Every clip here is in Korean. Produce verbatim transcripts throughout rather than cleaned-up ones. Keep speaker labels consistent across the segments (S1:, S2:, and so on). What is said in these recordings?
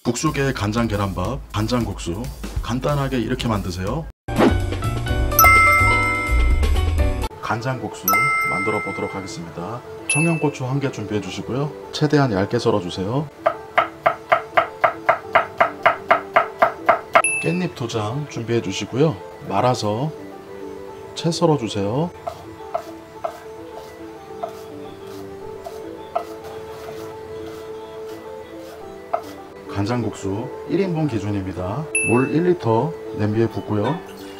S1: 국수계 간장 계란밥, 간장국수 간단하게 이렇게 만드세요. 간장국수 만들어 보도록 하겠습니다. 청양고추 한 개 준비해 주시고요. 최대한 얇게 썰어 주세요. 깻잎 두 장 준비해 주시고요. 말아서 채 썰어 주세요. 간장국수 일 인분 기준입니다. 물 일 리터 냄비에 붓고요.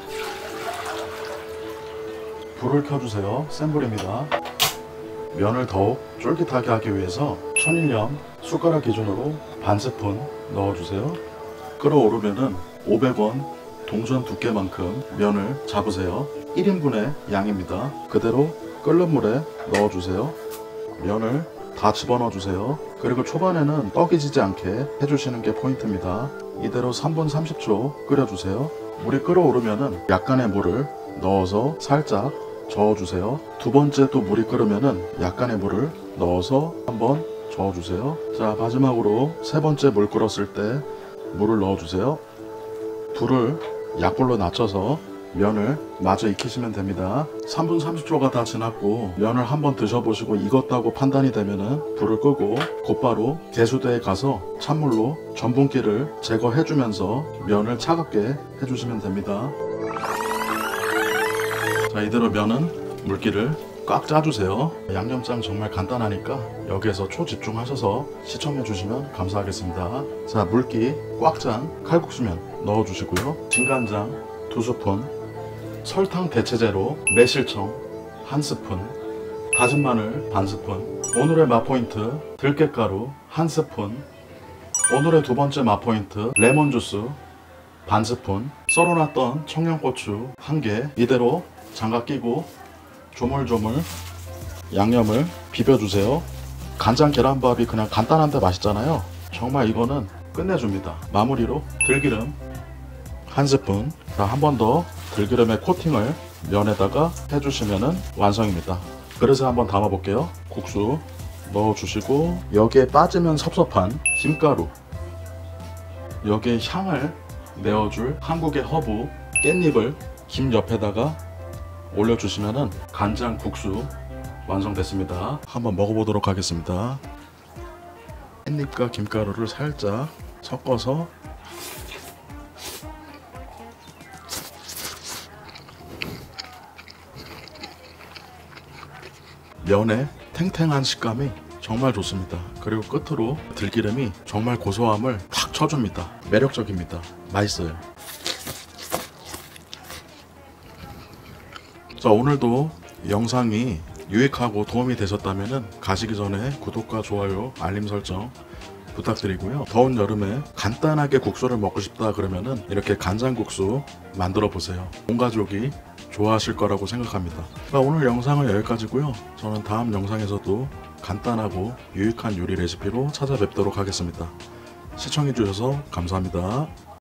S1: 불을 켜주세요. 센 불입니다. 면을 더욱 쫄깃하게 하기 위해서 천일염 숟가락 기준으로 반 스푼 넣어주세요. 끓어오르면은 오백 원 동전 두께만큼 면을 잡으세요. 일 인분의 양입니다. 그대로 끓는 물에 넣어주세요. 면을 다 집어넣어 주세요. 그리고 초반에는 떡이 지지 않게 해주시는 게 포인트입니다. 이대로 삼 분 삼십 초 끓여주세요. 물이 끓어오르면은 약간의 물을 넣어서 살짝 저어주세요. 두 번째 또 물이 끓으면은 약간의 물을 넣어서 한번 저어주세요. 자, 마지막으로 세 번째 물 끓었을 때 물을 넣어주세요. 불을 약불로 낮춰서 면을 마저 익히시면 됩니다. 삼 분 삼십 초가 다 지났고 면을 한번 드셔보시고 익었다고 판단이 되면은 불을 끄고 곧바로 개수대에 가서 찬물로 전분기를 제거해주면서 면을 차갑게 해주시면 됩니다. 자, 이대로 면은 물기를 꽉 짜주세요. 양념장 정말 간단하니까 여기에서 초집중하셔서 시청해주시면 감사하겠습니다. 자, 물기 꽉 짠 칼국수면 넣어주시고요. 진간장 두 스푼, 설탕 대체제로 매실청 한 스푼, 다진 마늘 반 스푼, 오늘의 맛포인트 들깨가루 한 스푼, 오늘의 두 번째 맛포인트 레몬주스 반 스푼, 썰어놨던 청양고추 한 개, 이대로 장갑 끼고 조물조물 양념을 비벼주세요. 간장 계란밥이 그냥 간단한데 맛있잖아요. 정말 이거는 끝내줍니다. 마무리로 들기름 한 스푼, 한 번 더 들기름에 코팅을 면에다가 해주시면 완성입니다. 그릇에 한번 담아 볼게요. 국수 넣어주시고 여기에 빠지면 섭섭한 김가루, 여기에 향을 내어줄 한국의 허브 깻잎을 김 옆에다가 올려주시면 간장국수 완성됐습니다. 한번 먹어보도록 하겠습니다. 깻잎과 김가루를 살짝 섞어서 면의 탱탱한 식감이 정말 좋습니다. 그리고 끝으로 들기름이 정말 고소함을 탁 쳐줍니다. 매력적입니다. 맛있어요. 자, 오늘도 영상이 유익하고 도움이 되셨다면 가시기 전에 구독과 좋아요, 알림 설정 부탁드리고요. 더운 여름에 간단하게 국수를 먹고 싶다 그러면은 이렇게 간장국수 만들어 보세요. 온 가족이 좋아하실 거라고 생각합니다. 자, 오늘 영상은 여기까지고요. 저는 다음 영상에서도 간단하고 유익한 요리 레시피로 찾아뵙도록 하겠습니다. 시청해 주셔서 감사합니다.